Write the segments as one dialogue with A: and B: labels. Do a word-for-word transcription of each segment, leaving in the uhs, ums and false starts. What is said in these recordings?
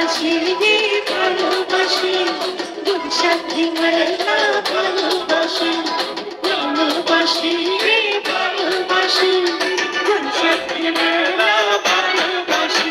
A: ভালোবাসি রে ভালোবাসি, বৈশাখী মেলা ভালোবাসি, ভালোবাসি রে ভালোবাসি, বৈশাখী মেলা ভালোবাসি।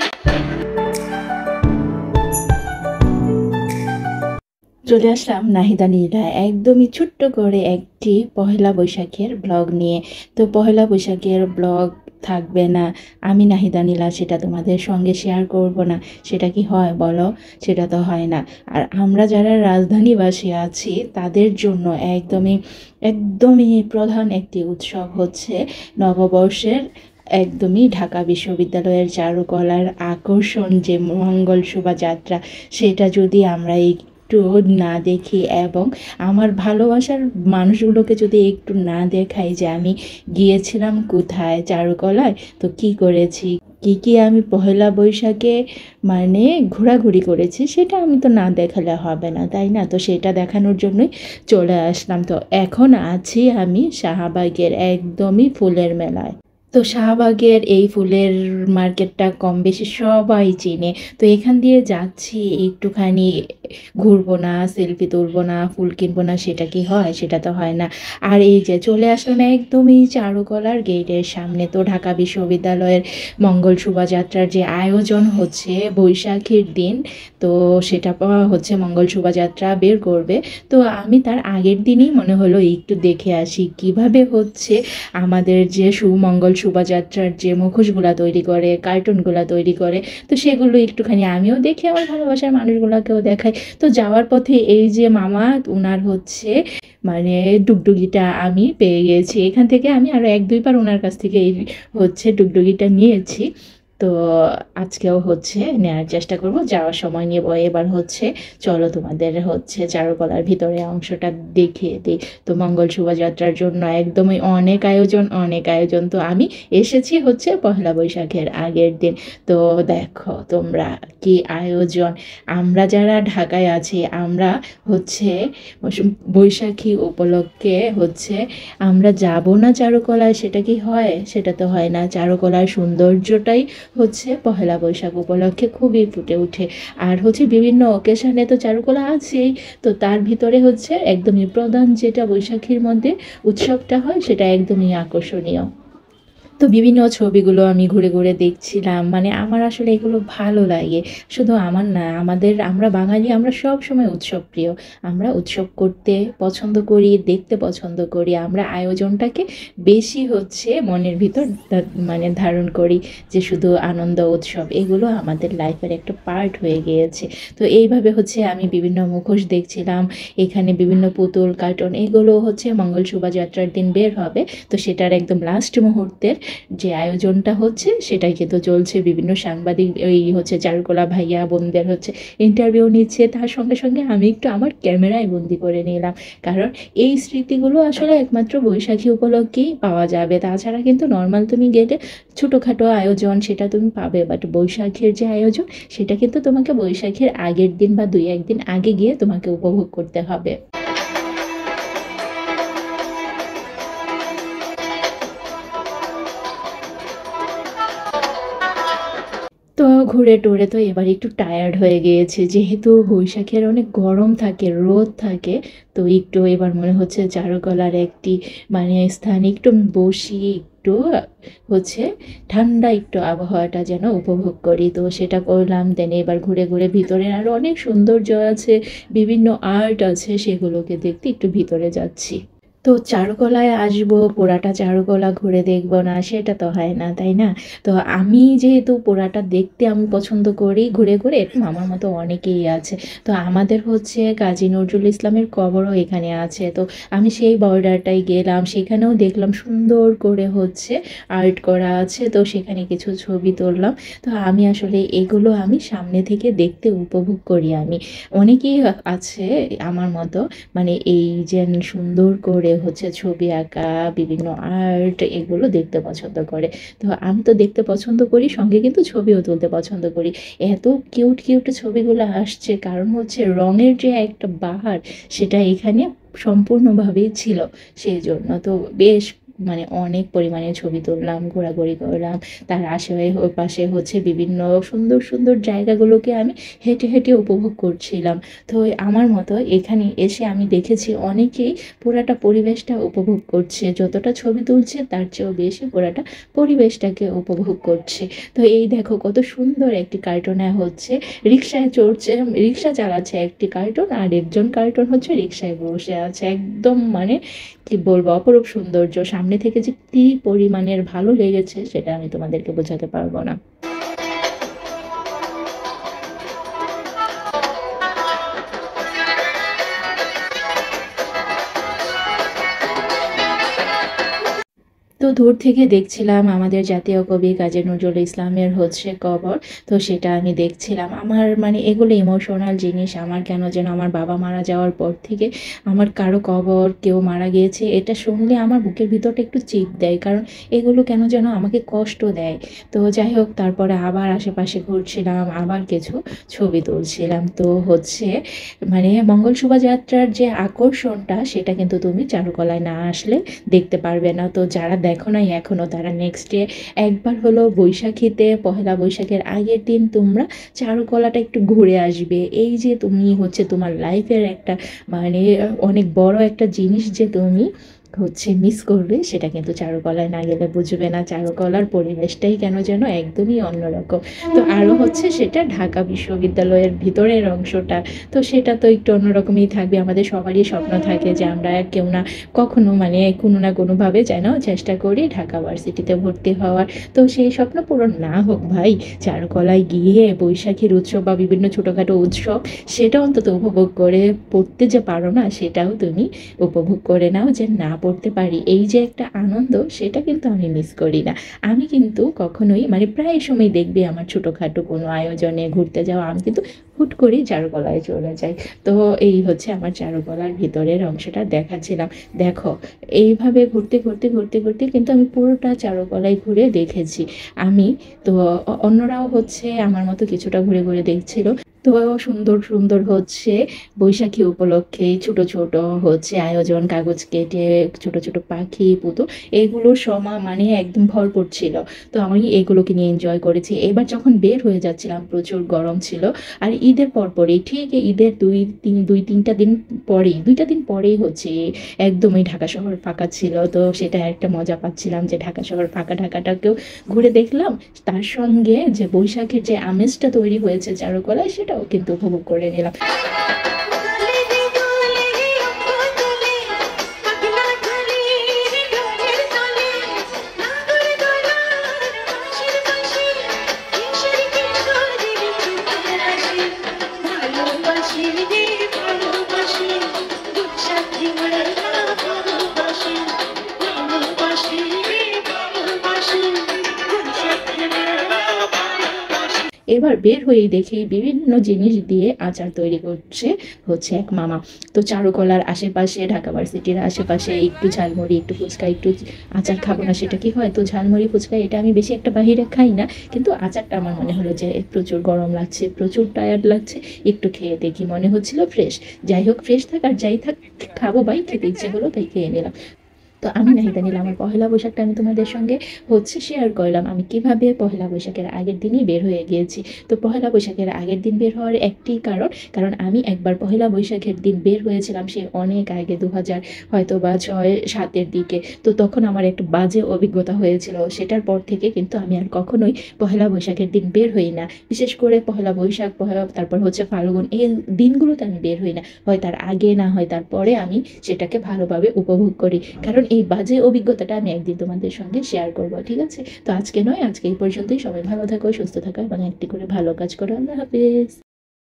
A: চলে আসলাম নাহিদা নীলা একদমই ছোট্ট করে একটি পহেলা বৈশাখের ব্লগ নিয়ে। তো পহেলা বৈশাখের ব্লগ থাকবে না আমি নাহিদা নীলা, সেটা তোমাদের সঙ্গে শেয়ার করব না, সেটা কি হয় বলো? সেটা তো হয় না। আর আমরা যারা রাজধানীবাসী আছি তাদের জন্য একদমই একদমই প্রধান একটি উৎসব হচ্ছে নববর্ষের একদমই ঢাকা বিশ্ববিদ্যালয়ের চারুকলার আকর্ষণ যে মঙ্গল শোভাযাত্রা, সেটা যদি আমরা এই একটু না দেখি এবং আমার ভালোবাসার মানুষগুলোকে যদি একটু না দেখাই যে আমি গিয়েছিলাম কোথায় চারুকলায়, তো কি করেছি, কি কি আমি পহেলা বৈশাখে মানে ঘোরাঘুরি করেছি, সেটা আমি তো না দেখালে হবে না, তাই না? তো সেটা দেখানোর জন্যই চলে আসলাম। তো এখন আছি আমি শাহবাগের একদমই ফুলের মেলায়। তো শাহবাগের এই ফুলের মার্কেটটা কম বেশি সবাই চিনে। তো এখান দিয়ে যাচ্ছি একটুখানি ঘুরবো না, সেলফি তুলবো না, ফুল কিনবো না, সেটা কি হয়? সেটা তো হয় না। আর এই যে চলে আসলাম একদমই চারুকলার গেটের সামনে। তো ঢাকা বিশ্ববিদ্যালয়ের মঙ্গল শোভাযাত্রার যে আয়োজন হচ্ছে বৈশাখীর দিন, তো সেটা হচ্ছে মঙ্গল শোভাযাত্রা বের করবে। তো আমি তার আগের দিনই মনে হলো একটু দেখে আসি কিভাবে হচ্ছে আমাদের যে সুমঙ্গল শোভাযাত্রার যে মুখোশগুলা তৈরি করে, কার্টুনগুলা তৈরি করে, তো সেগুলো একটুখানি আমিও দেখি, আমার ভালোবাসার মানুষগুলোকেও দেখাই। তো যাওয়ার পথে এই যে মামা ওনার হচ্ছে মানে ডুগডুগিটা আমি পেয়ে গেছি। এখান থেকে আমি আরও এক দুইবার ওনার কাছ থেকে এই হচ্ছে ডুগডুগিটা নিয়েছি। তো আজকেও হচ্ছে নেওয়ার চেষ্টা করব, যাওয়ার সময় নেব। এবার হচ্ছে চলো তোমাদের হচ্ছে চারুকলার ভিতরে অংশটা দেখিয়ে দিই। তো মঙ্গল শোভাযাত্রার জন্য একদমই অনেক আয়োজন অনেক আয়োজন। তো আমি এসেছি হচ্ছে পহেলা বৈশাখের আগের দিন। তো দেখো তোমরা কি আয়োজন। আমরা যারা ঢাকায় আছি আমরা হচ্ছে বৈশাখী উপলক্ষে হচ্ছে আমরা যাব না চারুকলায়, সেটা কি হয়? সেটা তো হয় না। চারুকলার সৌন্দর্যটাই হচ্ছে পহেলা বৈশাখ উপলক্ষে খুবই ফুটে ওঠে। আর হচ্ছে বিভিন্ন অকেশনে তো চারুকলা আছেই, তো তার ভিতরে হচ্ছে একদমই প্রধান যেটা বৈশাখীর মধ্যে উৎসবটা হয়, সেটা একদমই আকর্ষণীয়। তো বিভিন্ন ছবিগুলো আমি ঘুরে ঘুরে দেখছিলাম, মানে আমার আসলে এগুলো ভালো লাগে। শুধু আমার না, আমাদের আমরা বাঙালি, আমরা সব সময় উৎসব প্রিয়। আমরা উৎসব করতে পছন্দ করি, দেখতে পছন্দ করি। আমরা আয়োজনটাকে বেশি হচ্ছে মনের ভিতর মানে ধারণ করি, যে শুধু আনন্দ উৎসব এগুলো আমাদের লাইফের একটা পার্ট হয়ে গিয়েছে। তো এইভাবে হচ্ছে আমি বিভিন্ন মুখোশ দেখছিলাম, এখানে বিভিন্ন পুতুল কার্টুন, এগুলো হচ্ছে মঙ্গল শোভাযাত্রার দিন বের হবে। তো সেটার একদম লাস্ট মুহূর্তের যে আয়োজনটা হচ্ছে সেটাই কিন্তু চলছে। বিভিন্ন সাংবাদিক ওই হচ্ছে চারুকলা ভাইয়া বোনদের হচ্ছে ইন্টারভিউ নিচ্ছে, তার সঙ্গে সঙ্গে আমি একটু আমার ক্যামেরায় বন্দি করে নিলাম, কারণ এই স্মৃতিগুলো আসলে একমাত্র বৈশাখী উপলক্ষেই পাওয়া যাবে। তাছাড়া কিন্তু নর্মাল তুমি গেলে ছোটোখাটো আয়োজন সেটা তুমি পাবে, বাট বৈশাখীর যে আয়োজন সেটা কিন্তু তোমাকে বৈশাখীর আগের দিন বা দুই একদিন আগে গিয়ে তোমাকে উপভোগ করতে হবে। তো ঘুরে টুরে তো এবার একটু টায়ার্ড হয়ে গিয়েছে, যেহেতু বৈশাখের অনেক গরম থাকে, রোদ থাকে। তো একটু এবার মনে হচ্ছে চারুকলার একটি মানে স্থান একটু বসি, একটু হচ্ছে ঠান্ডা একটু আবহাওয়াটা যেন উপভোগ করি। তো সেটা করলাম। দেন এবার ঘুরে ঘুরে ভিতরে আরও অনেক সৌন্দর্য আছে, বিভিন্ন আর্ট আছে, সেগুলোকে দেখতে একটু ভিতরে যাচ্ছি। তো চারুকলায় আসবো, পুরাটা চারুকলা ঘুরে দেখবো না, সেটা তো হয় না, তাই না? তো আমি যেহেতু পুরাটা দেখতে আমি পছন্দ করি ঘুরে ঘুরে, এরকম আমার মতো অনেকেই আছে। তো আমাদের হচ্ছে কাজী নজরুল ইসলামের কবরও এখানে আছে। তো আমি সেই বর্ডারটাই গেলাম, সেখানেও দেখলাম সুন্দর করে হচ্ছে আর্ট করা আছে। তো সেখানে কিছু ছবি তুললাম। তো আমি আসলে এগুলো আমি সামনে থেকে দেখতে উপভোগ করি। আমি অনেকেই আছে আমার মতো, মানে এই যে সুন্দর করে হচ্ছে ছবি আঁকা, বিভিন্ন আর্ট এগুলো দেখতে পছন্দ করে। তো আমি তো দেখতে পছন্দ করি, সঙ্গে কিন্তু ছবিও তুলতে পছন্দ করি। এত কিউট কিউট ছবিগুলো আসছে, কারণ হচ্ছে রঙের যে একটা বাহার সেটা এখানে সম্পূর্ণভাবেই ছিল, সেই জন্য তো বেশ মানে অনেক পরিমাণে ছবি তুললাম, ঘোরাঘুরি করলাম। তার আশে পাশে হচ্ছে বিভিন্ন সুন্দর সুন্দর জায়গাগুলোকে আমি হেঁটে হেঁটে উপভোগ করছিলাম। তো আমার মতো এখানে এসে আমি দেখেছি অনেকেই পুরাটা পরিবেশটা উপভোগ করছে, যতটা ছবি তুলছে তার চেয়েও বেশি পুরাটা পরিবেশটাকে উপভোগ করছে। তো এই দেখো কত সুন্দর একটি কার্টুনে হচ্ছে রিক্সায় চড়ছে, রিক্সা চালাচ্ছে একটি কার্টুন, আর একজন কার্টুন হচ্ছে রিক্সায় বসে আছে। একদম মানে কি বলবো, অপরূপ সৌন্দর্য। সামনে থেকে যে কি পরিমাণের ভালো লেগেছে সেটা আমি তোমাদেরকে বোঝাতে পারবো না। তো দূর থেকে দেখছিলাম আমাদের জাতীয় কবি কাজী নজরুল ইসলামের হচ্ছে কবর। তো সেটা আমি দেখছিলাম। আমার মানে এগুলো ইমোশনাল জিনিস। আমার কেন যেন আমার বাবা মারা যাওয়ার পর থেকে আমার কারো কবর, কেউ মারা গিয়েছে, এটা শুনলে আমার বুকের ভিতরটা একটু চিপ দেয়, কারণ এগুলো কেন যেন আমাকে কষ্ট দেয়। তো যাই হোক, তারপরে আবার আশেপাশে ঘুরছিলাম, আবার কিছু ছবি তুলছিলাম। তো হচ্ছে মানে মঙ্গল শোভাযাত্রার যে আকর্ষণটা সেটা কিন্তু তুমি চারুকলায় না আসলে দেখতে পারবে না। তো যারা দেখো নাই এখনও, তারা নেক্সট ডে একবার হলো বৈশাখীতে, পহেলা বৈশাখের আগের দিন তোমরা চারুকলাটা একটু ঘুরে আসবে। এই যে তুমি হচ্ছে তোমার লাইফের একটা মানে অনেক বড় একটা জিনিস যে তুমি হচ্ছে মিস করবে, সেটা কিন্তু চারুকলায় না গেলে বুঝবে না। চারুকলার পরিবেশটাই কেন যেন একদমই অন্যরকম। তো আরও হচ্ছে সেটা ঢাকা বিশ্ববিদ্যালয়ের ভিতরের অংশটা, তো সেটা তো একটু অন্যরকমই থাকবে। আমাদের সবারই স্বপ্ন থাকে যে আমরা কেউ না কখনো মানে কোনো না কোনোভাবে যেন চেষ্টা করি ঢাকা ভার্সিটিতে ভর্তি হওয়ার। তো সেই স্বপ্ন পূরণ না হোক ভাই, চারুকলায় গিয়ে বৈশাখীর উৎসব বা বিভিন্ন ছোটোখাটো উৎসব সেটা অন্তত উপভোগ করে, পড়তে যে পারো না সেটাও তুমি উপভোগ করে নাও, যে না পড়তে পারি এই যে একটা আনন্দ, সেটা কিন্তু আমি মিস করি না। আমি কিন্তু কখনোই মানে প্রায় সময় দেখবে আমার ছোটোখাটো কোনো আয়োজনে ঘুরতে যাওয়া, আমি কিন্তু হুট করেই চারুকলায় চলে যাই। তো এই হচ্ছে আমার চারুকলার ভিতরের অংশটা দেখাচ্ছিলাম। দেখো, এইভাবে ঘুরতে ঘুরতে ঘুরতে ঘুরতে কিন্তু আমি পুরোটা চারুকলায় ঘুরে দেখেছি আমি। তো অ- অন্যরাও হচ্ছে আমার মতো কিছুটা ঘুরে ঘুরে দেখছিল। তো সুন্দর সুন্দর হচ্ছে বৈশাখী উপলক্ষে ছোট ছোট হচ্ছে আয়োজন, কাগজ কেটে ছোট ছোট পাখি পুতুল, এগুলোর সময় মানে একদম ভরপুর ছিল। তো আমি এগুলোকে নিয়ে এনজয় করেছি। এবার যখন বের হয়ে যাচ্ছিলাম প্রচুর গরম ছিল, আর ঈদের পরপরই ঠিক ঈদের দুই তিন দুই তিনটা দিন পরেই, দুইটা দিন পরেই হচ্ছে একদমই ঢাকা শহর ফাঁকা ছিল। তো সেটা একটা মজা পাচ্ছিলাম যে ঢাকা শহর ফাঁকা, ঢাকাটাকেও ঘুরে দেখলাম, তার সঙ্গে যে বৈশাখের যে আমেজটা তৈরি হয়েছে চারুকলায় সেটাও কিন্তু উপভোগ করে নিলাম। এবার বের হয়েই দেখি বিভিন্ন জিনিস দিয়ে আচার তৈরি করছে হচ্ছে এক মামা। তো চারুকলার আশেপাশে, ঢাকা ভার্সিটির আশেপাশে একটু ঝালমুড়ি, একটু ফুচকা, একটু আচার খাবো না সেটা কি হয়? তো ঝালমুড়ি ফুচকা এটা আমি বেশি একটা বাহিরে খাই না, কিন্তু আচারটা আমার মনে হলো যে প্রচুর গরম লাগছে, প্রচুর টায়ার্ড লাগছে, একটু খেয়ে দেখি, মনে হচ্ছিল ফ্রেশ। যাই হোক, ফ্রেশ থাক আর যাই থাক, খাবো ভাই, খেতে ইচ্ছে হলো তাই খেয়ে নিলাম। তো আমি নাহিদা নীলা আমার পহেলা বৈশাখটা আমি তোমাদের সঙ্গে হচ্ছে শেয়ার করলাম আমি কিভাবে পহেলা বৈশাখের আগের দিনই বের হয়ে গিয়েছি। তো পহেলা বৈশাখের আগের দিন বের হওয়ার একটি কারণ, কারণ আমি একবার পহেলা বৈশাখের দিন বের হয়েছিলাম সে অনেক আগে, দু হাজার হয়তো বা ছয় সাতের দিকে। তো তখন আমার একটু বাজে অভিজ্ঞতা হয়েছিল, সেটার পর থেকে কিন্তু আমি আর কখনোই পহেলা বৈশাখের দিন বের হই না। বিশেষ করে পহেলা বৈশাখ, পহেলা তারপর হচ্ছে ফাল্গুন, এই দিনগুলোতে আমি বের হই না। হয় তার আগে, না হয় তারপরে আমি সেটাকে ভালোভাবে উপভোগ করি, কারণ এই বাজে অভিজ্ঞতাটা আমি একদিন তোমাদের সঙ্গে শেয়ার করবো, ঠিক আছে? তো আজকে নয়, আজকে এই পর্যন্তই। সবাই ভালো থাকো, সুস্থ থাকো এবং একটি করে ভালো কাজ করো। আল্লাহ হাফেজ।